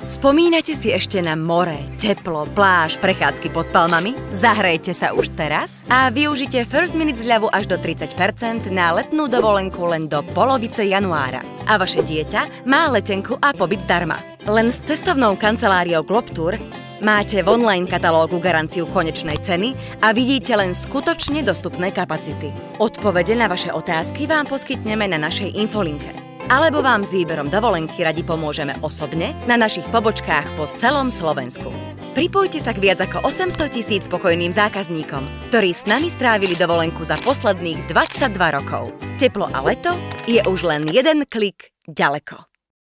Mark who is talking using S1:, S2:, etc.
S1: Spomínate si ešte na more, teplo, pláž, prechádzky pod palmami? Zahrajte sa už teraz a využite First Minute zľavu až do 30% na letnú dovolenku len do polovice januára. A vaše dieťa má letenku a pobyt zdarma. Len s cestovnou kanceláriou Globtour máte v online katalógu garanciu konečnej ceny a vidíte len skutočne dostupné kapacity. Odpovede na vaše otázky vám poskytneme na našej infolinke. Alebo vám s výberom dovolenky radi pomôžeme osobne na našich pobočkách po celom Slovensku. Pripojte sa k viac ako 800 000 spokojným zákazníkom, ktorí s nami strávili dovolenku za posledných 22 rokov. Teplo a leto je už len jeden klik ďaleko.